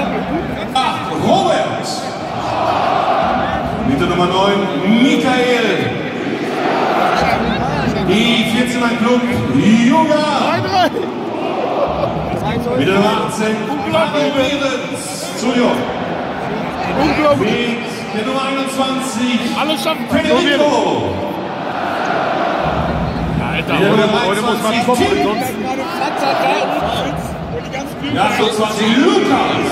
8 Robert. Mit der Nummer 9 Michael. Die 14 ein Club Juga. Mit der Nummer 18 Mario Behrens. Entschuldigung. Mit der Nummer 21 Federico. Alter, heute muss man kommen, sonst... Die 28 Lukas.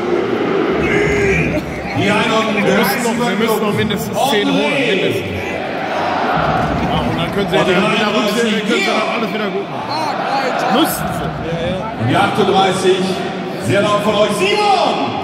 Die 31 wir müssen noch mindestens 10 holen. Mindestens. Ja, und dann können sie ja wieder rückstellen, können sie dann alles wieder gut machen. Müssten sie. Und die 38, sehr laut von euch, Simon!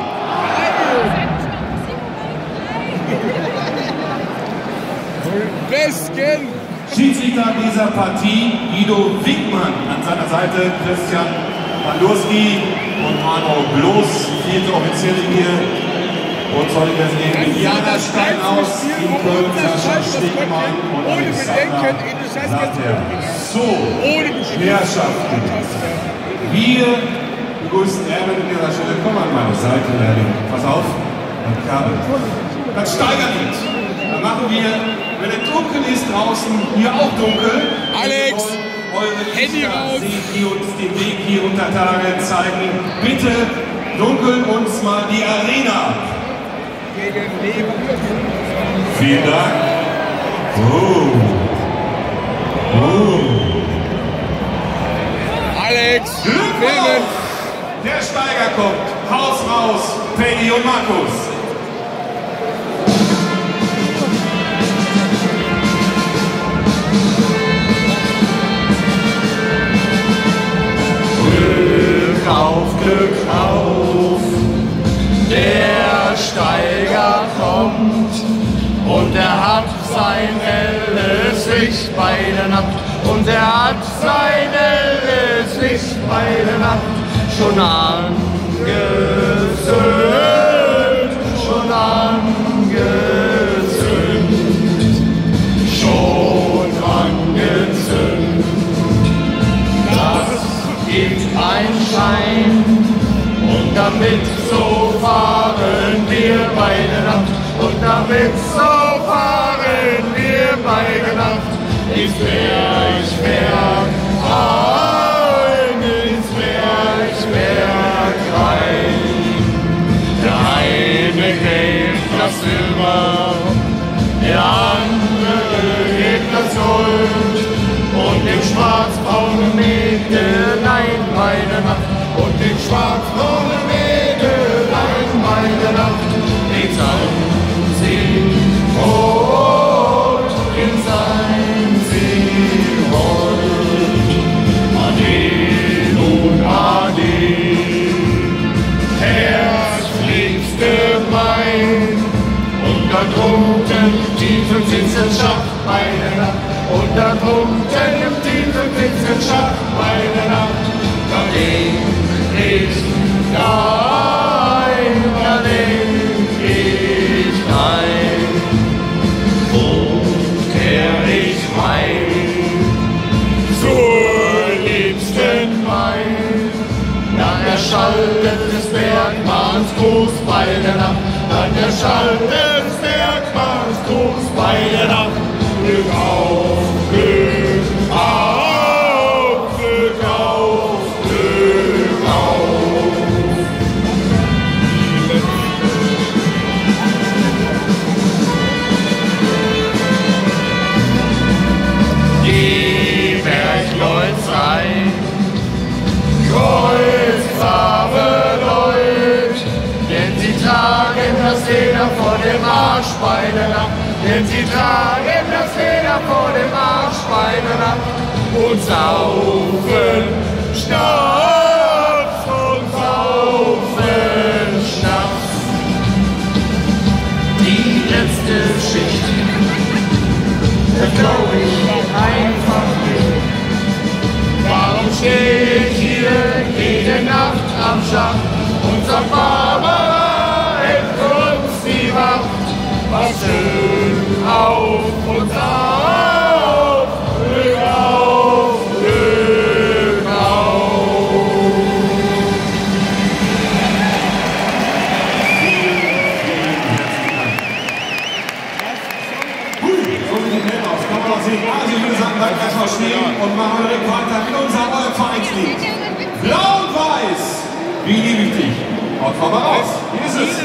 Besten! Schiedsrichter dieser Partie, Guido Wickmann. An seiner Seite Christian Pandurski und Arno Bloß, vierte Offizielle hier. Und soll das gegen Diana Steinhaus in Köln, Sascha Stegmann und Alexander Satter. So, Herrschaften, wir begrüßen Erwin an dieser Stelle. Komm an meine Seite, Erwin. Pass auf, ein Kabel. Das steigert nicht. Dann machen wir, wenn es dunkel ist draußen, hier auch dunkel. Alex, eure Handy raus. Die uns den Weg hier unter Tage zeigen. Bitte dunkeln uns mal die Arena. Gegen Leverkusen. Vielen Dank. Alex, Glückwunsch! Der Steiger kommt. Haus raus, Peggy und Markus. Glück auf, der Steiger kommt und er hat sein helles Licht bei der Nacht und er hat sein helles Licht bei der Nacht schon angezündet, schon angezündet, schon angezündet. Das gibt ein Schein und damit so fahren wir beide Nacht und damit so fahren wir beide Nacht ins Bergwerk ein, ins Bergwerk rein. Der eine hebt das Silber, der andere hebt das Gold und im schwarzbraunen Mägdelein bei der Nacht und im schwarzbraunen Mägdelein bei der Nacht in sein See rot, in sein See rot. Ade nun ade, herzlichste mein, und da drunten tief im finstern Schacht bei der Nacht, und da drunten im tiefen finstern Schacht bei der Nacht, da denk ich ein, da denk ich ein, woher ich mein, zur liebsten mein, dann erschallt des Bergmanns Gruß bei der Nacht, dann erschallt des Bergmanns Gruß bei der Nacht. Glück auf, Glück auf, Glück auf, Glück auf. Die Bergleutserei, kreuzbrave Leut, denn sie tragen das Leder vor dem Marsch bei der Nacht. Denn sie tragen das Leder vor dem Marsch bei der Nacht und saufen Schnaps und saufen Schnaps. Die letzte Schicht, das glaub ich einfach nicht. Warum stehe ich hier jede Nacht am Schacht und sag Barbara, hält uns die Wacht? Was schön auf uns auf, Glück auf, Glück auf. Energie wichtig. Und komm mal raus. Wie ist es?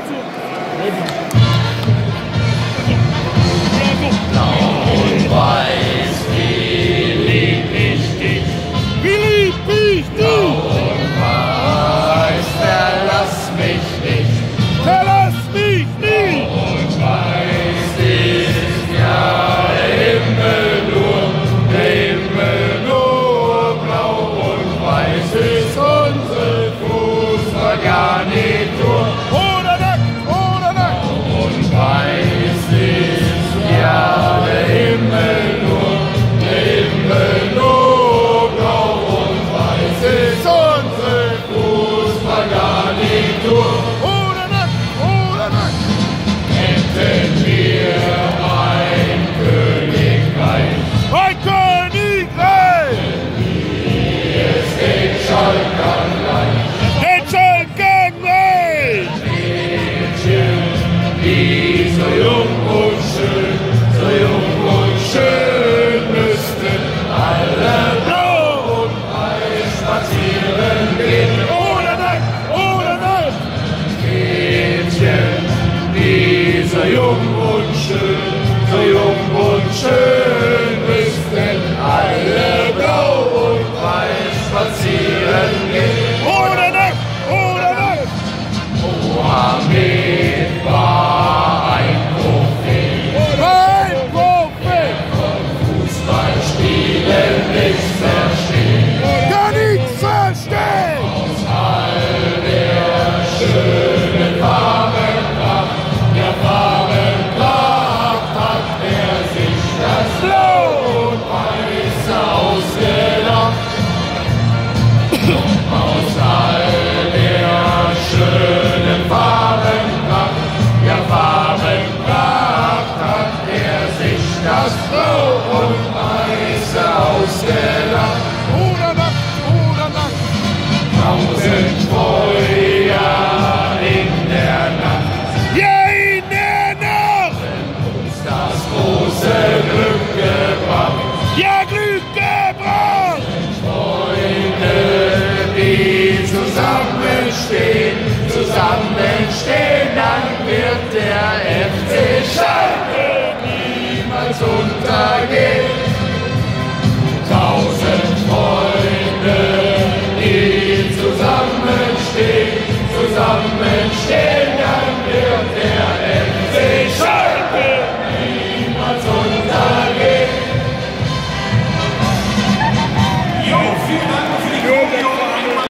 Und weiß, wie lieb ich dich. Wie lieb ich dich? Und weiß, verlass mich nicht. Verlass mich nicht! Und weiß, ist ja der Himmel nur blau. Und weiß ist unsere Fußballgarnitur. Oder nackt! Und weiß ist ja der Himmel nur blau. Und weiß ist unsere Fußballgarnitur. Oder nackt! Hätten wir ein Königreich, Ein Königreich! es den Schalkern leicht. Den Schalkenreich! Mädchen, die so jung und schön müssten alle blau und weiß spazieren gehen. Oder nackt! Mädchen, die so jung und schön müssten alle blau und weiß spazieren gehen. Oder nackt! Mohammed war ein Prophet, Ein Prophet! Fußballspielen nichts verstehen. Gar nichts verstehen! Schönen Farbenpracht, der Farbenpracht hat er sich das Blau und Weiße ausgedacht. Aus all der schönen Farbenpracht, der Farbenpracht hat er sich das Blau und Weiße ausgedacht. Oder nackt! 1000 Feuer in der Nacht. Ja, in der Nacht! Das große Glück gebracht. Ja, Glück gebracht! Freunde, die zusammenstehen, dann wird der FC Schalke niemals untergehen. 1000 Freunde, die zusammenstehen, dann wird der FC Schalke niemals untergehen.